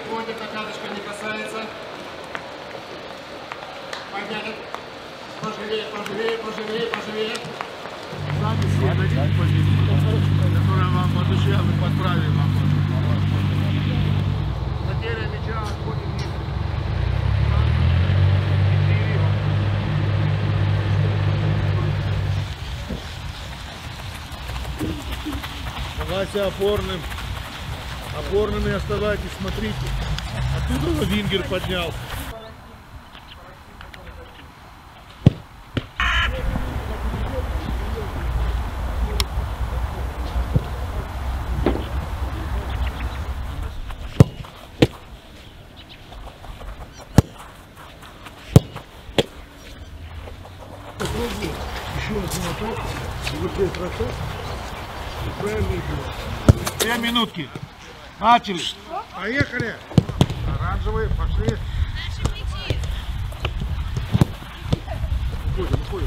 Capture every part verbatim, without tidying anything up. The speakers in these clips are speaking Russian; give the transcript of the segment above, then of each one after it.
приходит, а пяточка не касается. Поднять. Поживее, поживее, поживее, поживее. Сами себе дадите позицию, которая вам по душе, мы подправим вам. Потеря мяча отходит вниз. Давайте опорным. Опорными оставайтесь, смотрите. Оттуда Вингер поднял. Еще один атак. Вот здесь бросок. Правильно. Две минутки. Начали. Поехали. Оранжевые, пошли. Уходим, уходим.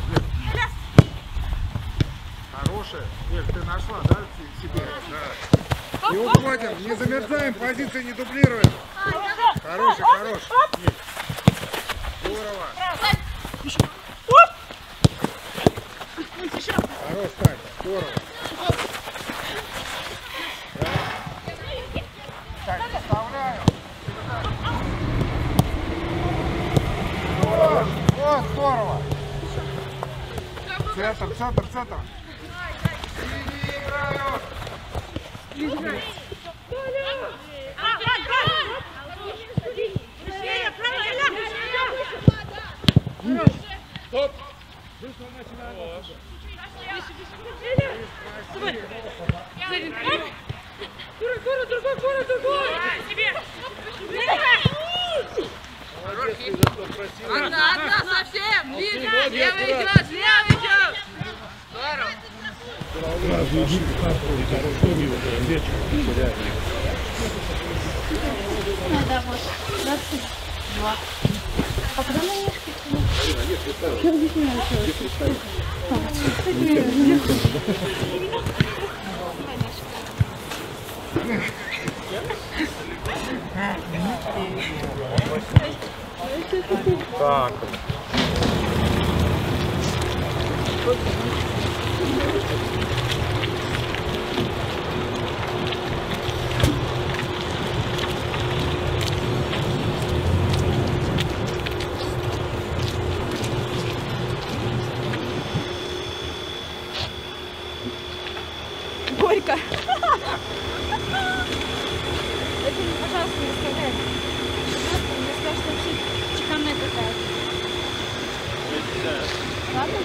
Хорошая. Эль, ты нашла, да, себе? Да. Не уходим, не замерзаем, позиции не дублируем. Хороший, хороший. Здорово. Хорош, Таня, здорово. Так, вставляю. Здорово. О, здорово. Центр, центр, центр. Не играют. Стоп. Быстро начинаем. Кура, кура, другой, кура, другой! Себе! Одна, одна совсем! Левый идет, левый идет! Здорово! Да, вот. двадцать два. А куда на ножки? Что здесь не началось? Так. Горько. Это, пожалуйста, не оставляй. Пожалуйста, мне скажешь, что вообще чеканная какая-то. Ладно?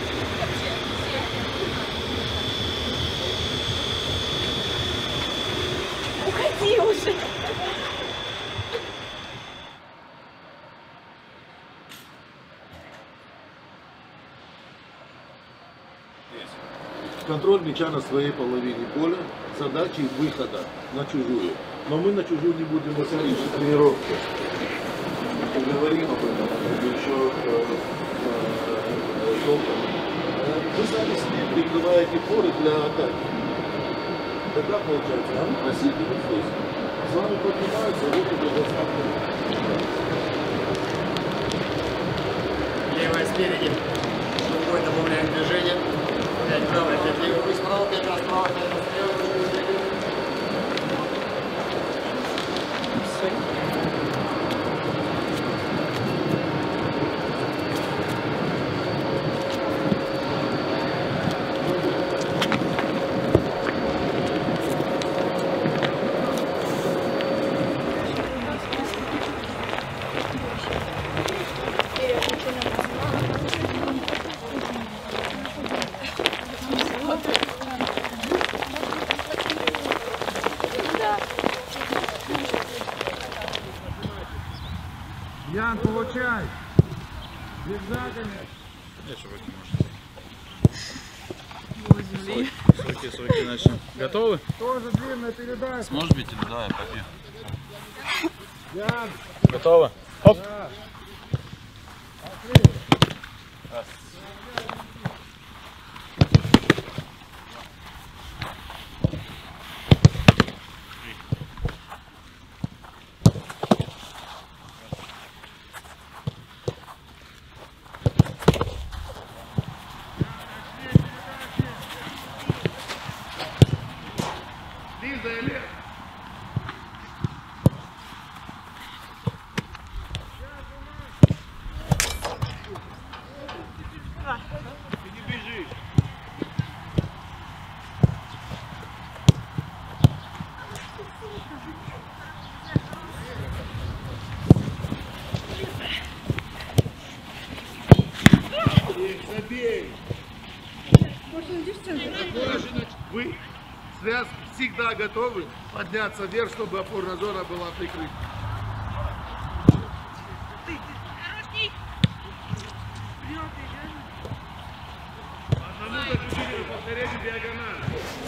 Уходи уже. Контроль мяча на своей половине поля, задачи выхода на чужую. Но мы на чужую не будем выходить в тренировке. Поговорим об этом еще долго. Вы сами себе прикрываете поры для атаки. Тогда получается, а? Носите вот здесь. С вами поднимаются, вот уже доставка. Левая спереди. Другой добавляем движение. Пять правая, пять левая, пусть справа, пять раз справа, пять раз слева. Ян, получай! Зигзагами! Соки, соки начнем. Готовы? Тоже длинная передача. Сможешь бить или да, я побью. Ян! Готово? Хоп! Да. Раз. Вы связь всегда готовы подняться вверх, чтобы опорная зона была прикрыта. Одному зачудили повторение диагонали.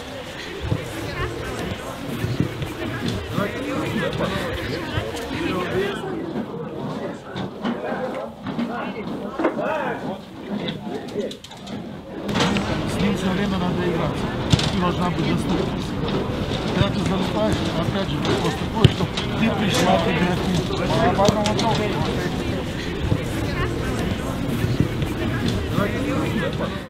С ним все время надо играться. И должна быть доступность. Когда ты залетаешь, опять же, вопрос такой, что ты пришла играть.